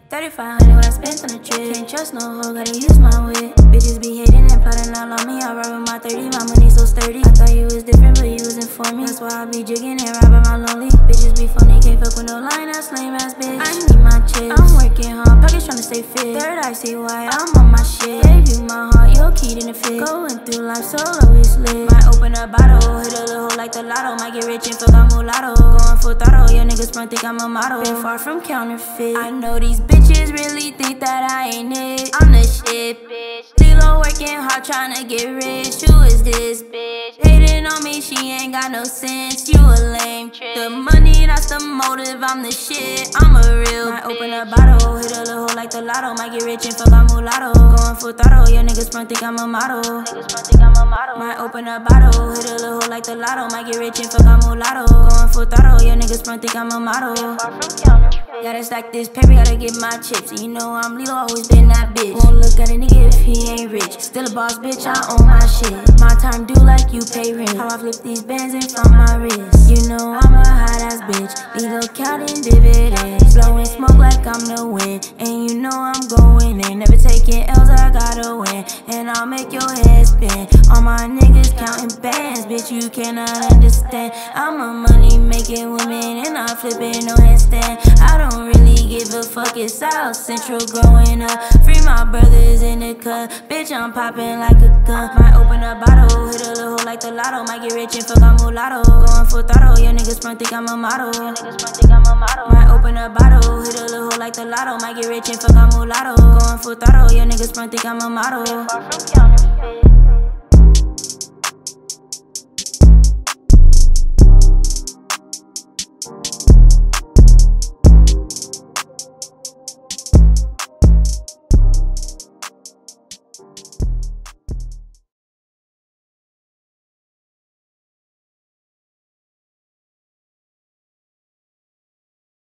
$3,500 what I spent on the trip. Can't trust no hoe, gotta use my wit. Bitches be hating and plotting all on me. I ride with my 30, my money so sturdy. I thought you was different, but you wasn't for me. That's why I be jigging and robbing my lonely. Bitches be funny, can't fuck with no line ass, lame ass bitch. I need my chips, I'm working hard, pockets tryna stay fit. Third eye, see why I'm on my shit. Gave you my heart, you're keyed in the fit. Going through life solo, it's lit. Might open a bottle, hit a little hole like the lotto. Might get rich and fuck a mulatto. Going full throttle, your niggas front think I'm a model. Been far from counterfeit. I know these bitches really think that I ain't it. I'm the shit, bitch. Lilo working hard tryna get rich. Who is this bitch? Hating on me, she ain't got no sense. You a lame trick. The money, that's the motive. I'm the shit. I'm a real Might bitch. Open a bottle, hit a little hole like the lotto. Might get rich and fuck a mulatto. Going full throttle, your niggas front think I'm a model. Might open a bottle, hit a little hole like the lotto. Might get rich and fuck a mulatto. Going full throttle, your niggas front think I'm a model. Gotta stack this paper, gotta get my chips. And you know I'm Lilo, always been that bitch. Won't look at a nigga if he ain't rich. Still a boss, bitch, I own my shit. My time due like you pay rent. How I flip these bands in from my wrist. You know I'm a hot ass bitch. Lilo counting dividends. Blowing smoke like I'm the wind. And you know I'm going in. Never taking L's, I gotta win. And I'll make your head spin. All my niggas counting bands. Bitch, you cannot understand. I'm a money making woman. And I'm flipping no handstand. I don't really give a fuck, it's South Central growing up. Free my brothers in the cut, bitch, I'm popping like a gun. Might open a bottle, hit a little hole like the lotto. Might get rich and fuck a mulatto. Going full throttle, your niggas front think I'm a model. Might open a bottle, hit a little hole like the lotto. Might get rich and fuck a mulatto. Going full throttle, your niggas front think I'm a model.